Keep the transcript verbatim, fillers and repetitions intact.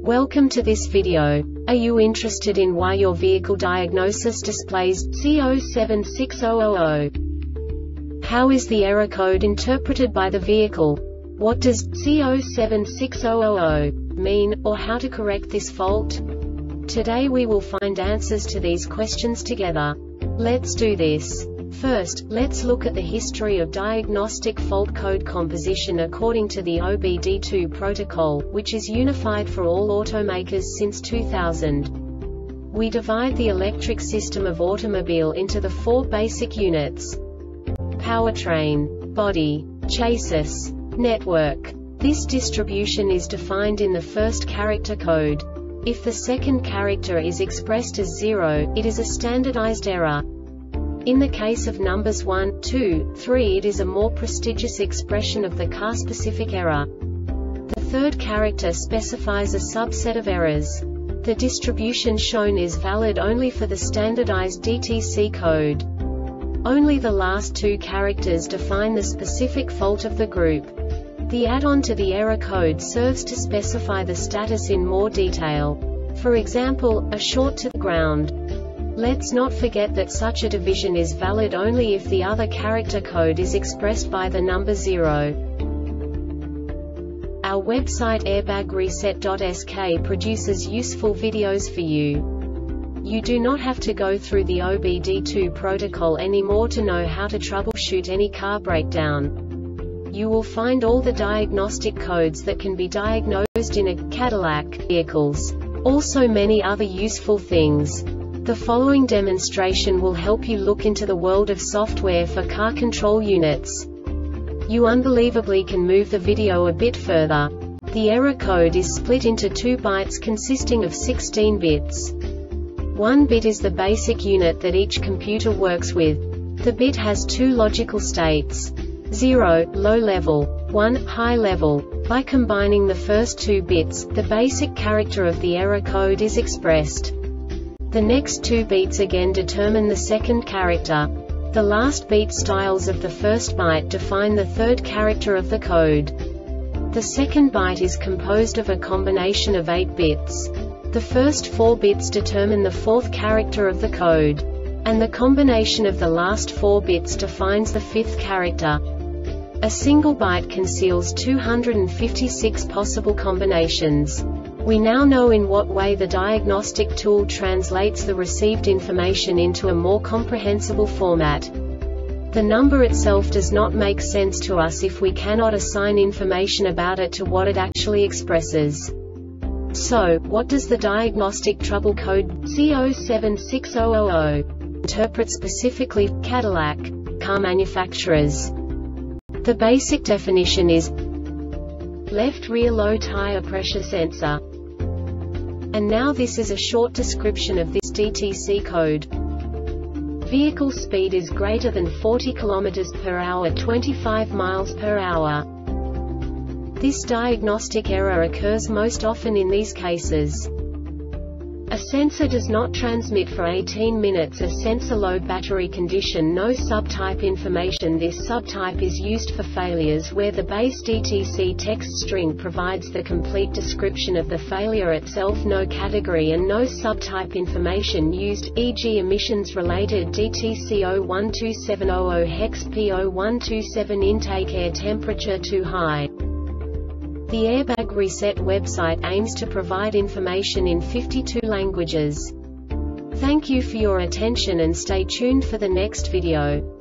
Welcome to this video. Are you interested in why your vehicle diagnosis displays C zero seven six zero zero zero? How is the error code interpreted by the vehicle? What does C zero seven six zero zero zero mean, or how to correct this fault? Today we will find answers to these questions together. Let's do this. First, let's look at the history of diagnostic fault code composition according to the O B D two protocol, which is unified for all automakers since two thousand. We divide the electric system of automobile into the four basic units: powertrain, body, chassis, network. This distribution is defined in the first character code. If the second character is expressed as zero, it is a standardized error. In the case of numbers one, two, three, it is a more prestigious expression of the car-specific error. The third character specifies a subset of errors. The distribution shown is valid only for the standardized D T C code. Only the last two characters define the specific fault of the group. The add-on to the error code serves to specify the status in more detail. For example, a short to the ground. Let's not forget that such a division is valid only if the other character code is expressed by the number zero. Our website airbag reset dot S K produces useful videos for you. You do not have to go through the O B D two protocol anymore to know how to troubleshoot any car breakdown. You will find all the diagnostic codes that can be diagnosed in a Cadillac vehicles. Also many other useful things. The following demonstration will help you look into the world of software for car control units. You unbelievably can move the video a bit further. The error code is split into two bytes consisting of sixteen bits. One bit is the basic unit that each computer works with. The bit has two logical states: zero, low level, one, high level. By combining the first two bits, the basic character of the error code is expressed. The next two beats again determine the second character. The last beat styles of the first byte define the third character of the code. The second byte is composed of a combination of eight bits. The first four bits determine the fourth character of the code. And the combination of the last four bits defines the fifth character. A single byte conceals two hundred fifty-six possible combinations. We now know in what way the diagnostic tool translates the received information into a more comprehensible format. The number itself does not make sense to us if we cannot assign information about it to what it actually expresses. So, what does the diagnostic trouble code C zero seven six zero zero zero interpret specifically for Cadillac car manufacturers? The basic definition is left rear low tire pressure sensor. And now this is a short description of this D T C code. Vehicle speed is greater than forty kilometers per hour, twenty-five miles per hour. This diagnostic error occurs most often in these cases: a sensor does not transmit for eighteen minutes, a sensor low battery condition, no subtype information. This subtype is used for failures where the base D T C text string provides the complete description of the failure itself, no category and no subtype information used, for example emissions related D T C zero one two seven zero zero hex P zero one two seven intake air temperature too high. The Airbag Reset website aims to provide information in fifty-two languages. Thank you for your attention and stay tuned for the next video.